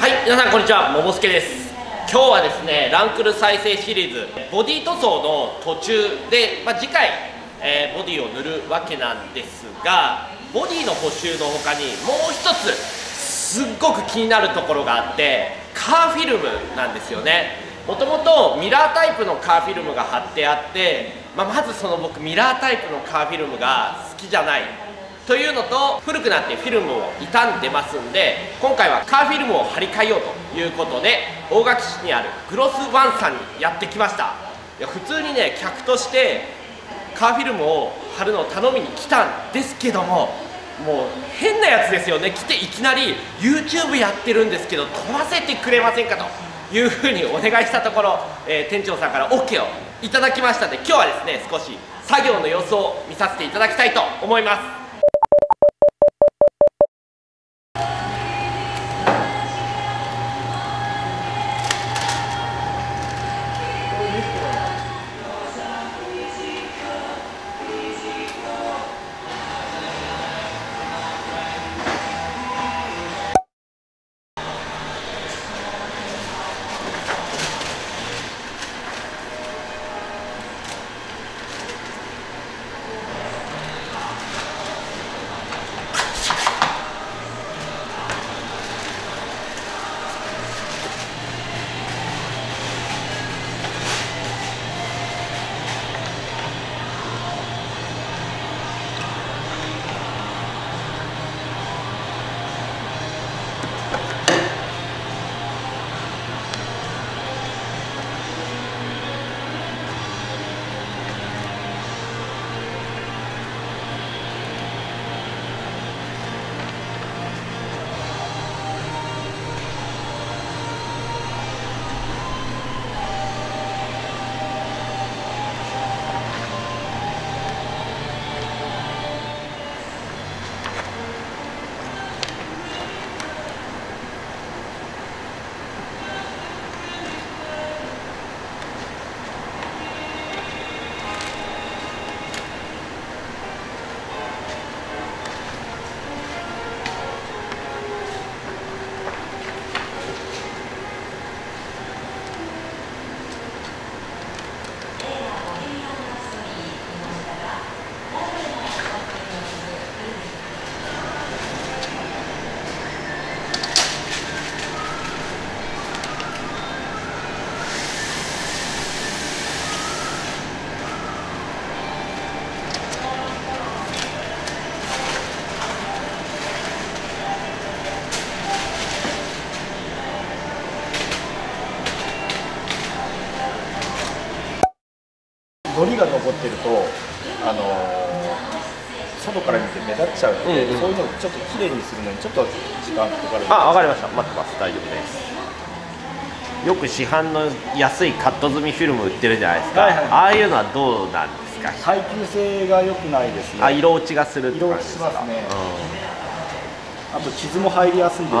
はい、皆さんこんにちは、ももすけです。今日はですね、ランクル再生シリーズボディ塗装の途中で、次回、ボディを塗るわけなんですが、ボディの補修の他にもう一つすっごく気になるところがあって、カーフィルムなんですよね。もともとミラータイプのカーフィルムが貼ってあって、まず僕ミラータイプのカーフィルムが好きじゃないというのと、古くなってフィルムを傷んでますんで、今回はカーフィルムを貼り替えようということで、大垣市にあるグロスワンさんにやってきました。いや、普通にね、客としてカーフィルムを貼るのを頼みに来たんですけども、もう変なやつですよね。来ていきなり YouTube やってるんですけど撮らせてくれませんかというふうにお願いしたところ、店長さんから OK をいただきましたので、今日はですね、少し作業の様子を見させていただきたいと思います。 のりが残ってると、外から見て目立っちゃうので、そういうのをちょっときれいにするのにちょっと時間かかる。 わかりました。待ってます。大丈夫です。よく市販の安いカット済みフィルム売ってるじゃないですか。ああいうのはどうなんですか。 耐久性が良くないですね。 色落ちがするって色感じですか。 落ちしますね。あと傷も入りやすいですし。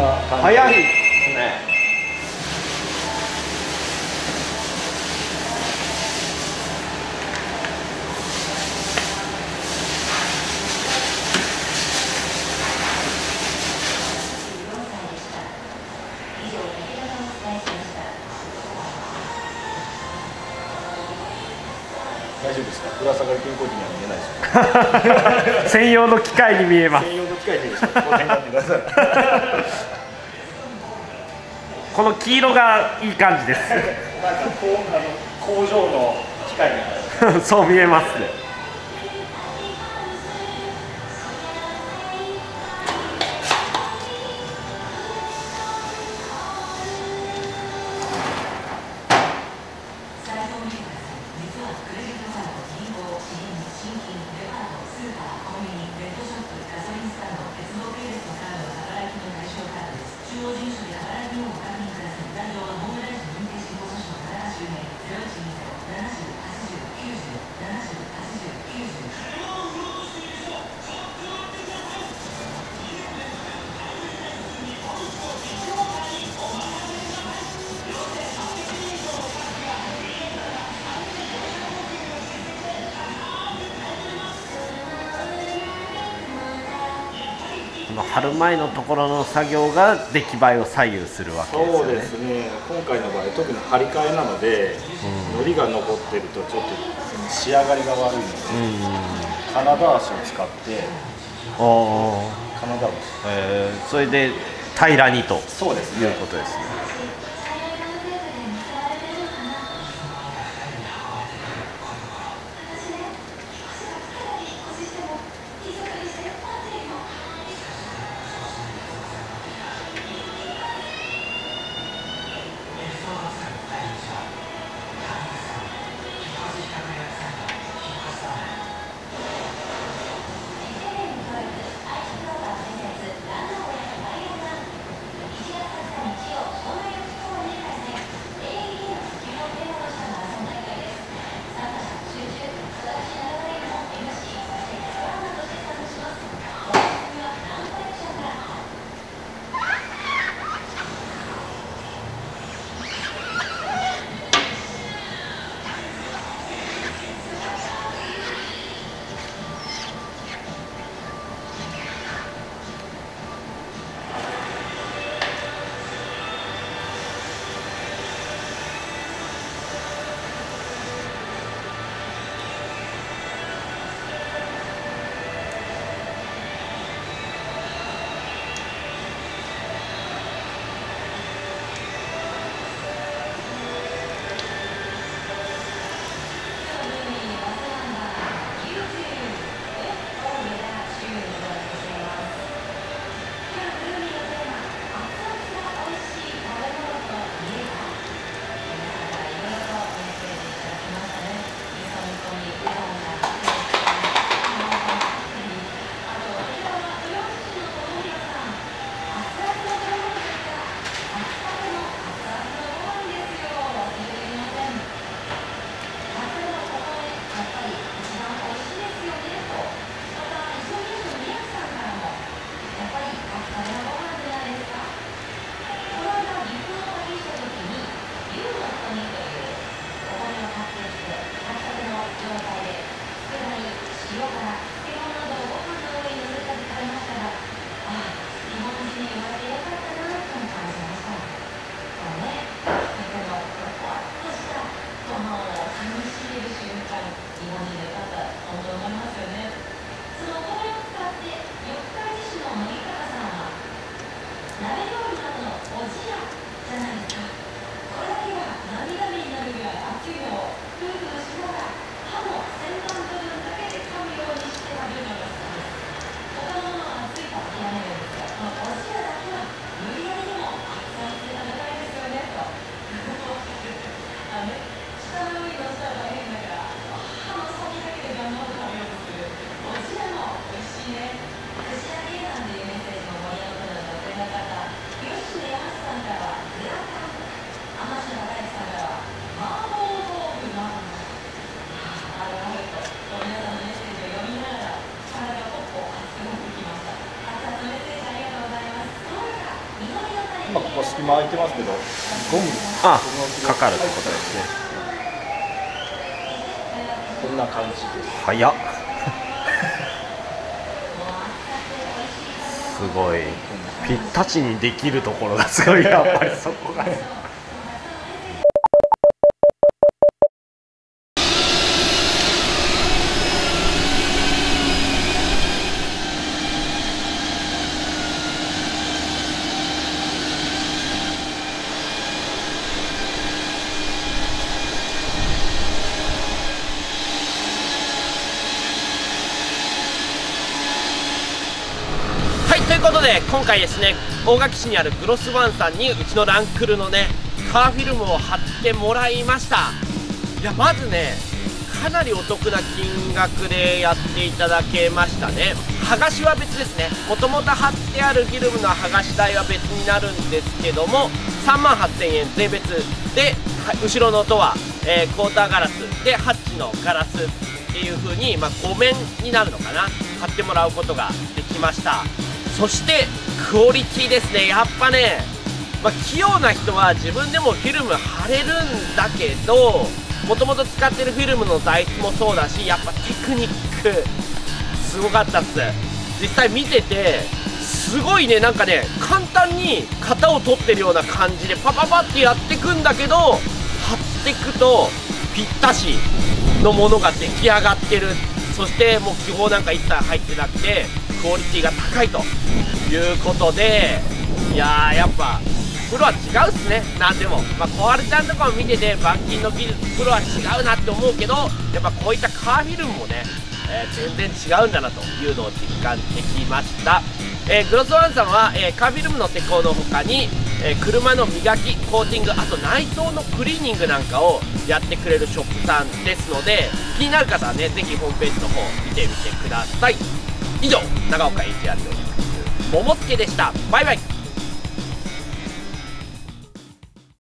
感じ。 早いですね。 大丈夫ですか？ぶら下がり健康器には見えないですよ。 専用の機械に見えます。 専用の機械でしょ。こう点がってください。 この黄色がいい感じです。 なんか工場の機械みたいな。 そう見えますね。貼る前のところの作業が出来栄えを左右するわけですよね。 そうですね。今回の場合特に張り替えなので、糊が残ってるとちょっと仕上がりが悪いので、金田足を使って金田足、 それで平らにとそうですね。 いうことですね。 今ここ隙間空いてますけど、ゴムかかるってことですね。 こんな感じです。 早っすごいぴったしにできるところがすごい、やっぱりそこがということで今回ですね、大垣市にあるグロスワンさんにうちのランクルのねカーフィルムを貼ってもらいました。いや、まずねかなりお得な金額でやっていただけましたね。剥がしは別ですね。もともと貼ってあるフィルムの剥がし代は別になるんですけども、38,000円税別で、後ろのドア、クォーターガラスでハッチのガラスっていう風に、5面になるのかな、貼ってもらうことができました。そしてクオリティですね。やっぱね、器用な人は自分でもフィルム貼れるんだけど、もともと使ってるフィルムの材質もそうだし、やっぱテクニックすごかったっす。実際見ててすごいね、なんかね簡単に型を取ってるような感じでパパパってやってくんだけど、貼ってくとぴったしのものが出来上がってる。そしてもう気泡なんか一切入ってなくてクオリティが高いということで、いやー、やっぱプロは違うっすね。なんでも小春ちゃんとかも見てて板金の技術プロは違うなって思うけど、やっぱこういったカーフィルムもね、全然違うんだなというのを実感できました。グロスワンさんは、カーフィルムの施工の他に、車の磨き、コーティング、あと内装のクリーニングなんかをやってくれるショップさんですので、気になる方はねぜひホームページの方見てみてください。以上、長岡 HR のももつけでした。バイバイ。